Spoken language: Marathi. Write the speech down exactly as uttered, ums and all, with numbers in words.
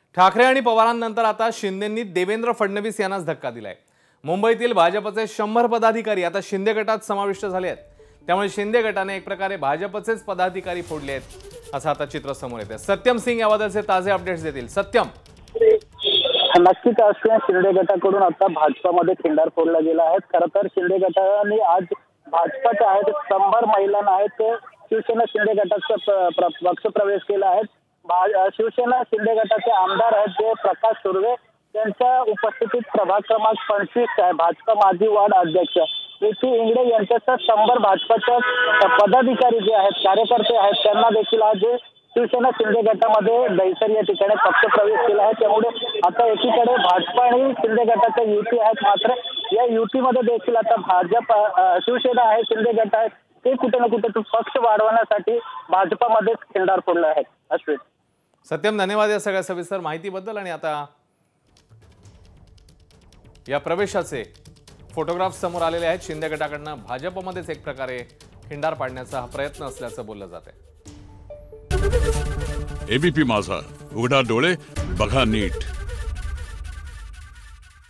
ठाकरे आणि पवारांनंतर आता शिंदेंनी देवेंद्र फडणवीस यांनाच धक्का दिलाय। मुंबईतील भाजपचे शंभर पदाधिकारी आता शिंदे गटात समाविष्ट झाले आहेत। त्यामुळे शिंदे गटाने एक प्रकारे भाजपचेच पदाधिकारी फोडले आहेत असं आता चित्र समोर येते। सत्यम सिंग याबद्दलचे ताजे अपडेट्स देतील। सत्यम, नक्कीच असं शिंदे गटाकडून आता भाजपामध्ये खिंडार फोडला गेला आहे। खरं तर शिंदे गटाने आज भाजपाच्या आहेत शंभर महिलांना आहेत शिवसेना शिंदे गटाचा पक्ष प्रवेश केला आहे। शिवसेना शिंदे गटाचे आमदार आहेत जे प्रकाश सुर्वे यांच्या उपस्थितीत प्रभाग क्रमांक पंचवीस आहे भाजपा माजी वार्ड अध्यक्ष प्रीती इंगडे यांच्यासह शंभर भाजपाच्या पदाधिकारी जे आहेत कार्यकर्ते आहेत त्यांना देखील आज शिवसेना शिंदे गटामध्ये दहिसर या ठिकाणी पक्ष प्रवेश केला आहे। त्यामुळे आता एकीकडे भाजपा आणि शिंदे गटाच्या युती आहेत, मात्र या युतीमध्ये देखील आता भाजप शिवसेना आहे शिंदे गट आहे ते कुठे ना कुठे पक्ष वाढवण्यासाठी भाजपामध्ये खिंडार फोडले आहेत। अश्विन, सत्यम, धन्यवाद या सगळ्या सविस्तर माहितीबद्दल। आणि आता या प्रवेशाचे फोटोग्राफ समोर आलेले आहेत। शिंदे गटाकडनं भाजपमध्येच एक प्रकारे खिंडार पाडण्याचा हा प्रयत्न असल्याचं बोललं जाते। एबीपी माझा, उघडा डोळे बघा नीट।